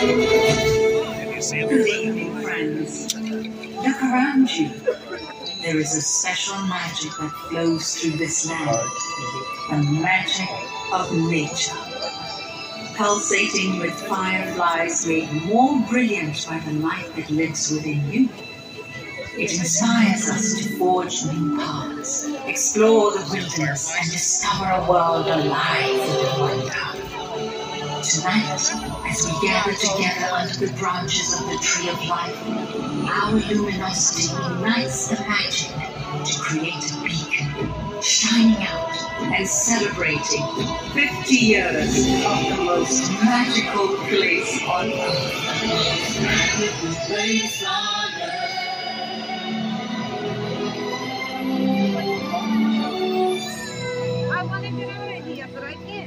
Good evening, friends. Look around you. There is a special magic that flows through this land. The magic of nature. Pulsating with fireflies made more brilliant by the light that lives within you. It inspires us to forge new paths, explore the wilderness, and discover a world alive with wonder. Tonight, as we gather together under the branches of the Tree of Life, our luminosity unites the magic to create a beacon, shining out and celebrating 50 years of the most magical place on earth. I wanted to have an idea, but I can't.